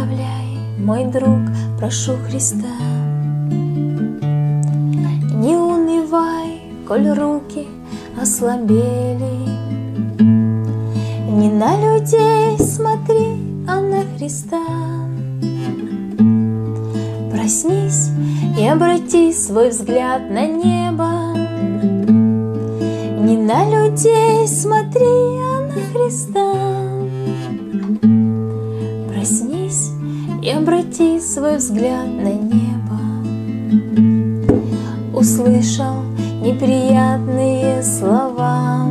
оставляй, мой друг, прошу Христа. Не унывай, коль руки ослабели. Не на людей смотри, а на Христа. Проснись и обрати свой взгляд на небо. Не на людей смотри, а на Христа. Проснись и обрати свой взгляд на небо. Услышал неприятные слова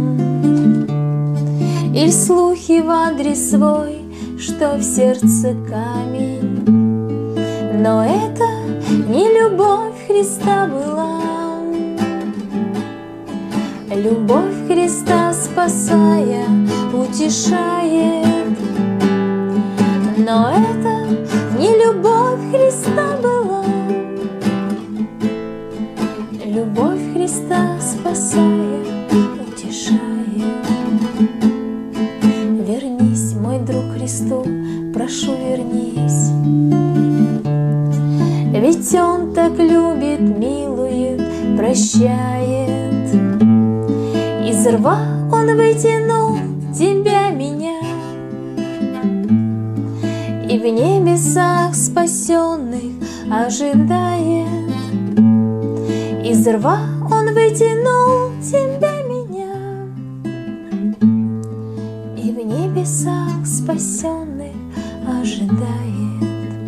или слухи в адрес свой, что в сердце камень. Но это не любовь Христа была. Любовь Христа, спасая, утешает. Но это не любовь Христа была. Любовь Христа, спасая, утешает. Вернись, мой друг, Христу, прошу, вернись. Ведь Он так любит, милует, прощает. Из рва Он вытянул тебя, меня, и в небесах спасенных ожидает. Из рва Он вытянул тебя, меня, и в небесах спасенных ожидает.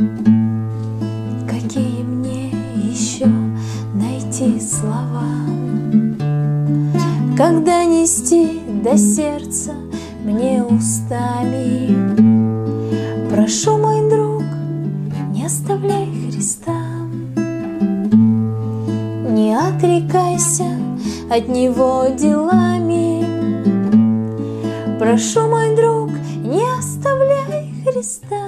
Какие мне еще найти слова, когда нести до сердца мне устами? Прошу, мой друг, не оставляй Христа. Не отрекайся от Него делами. Прошу, мой друг, не оставляй Христа.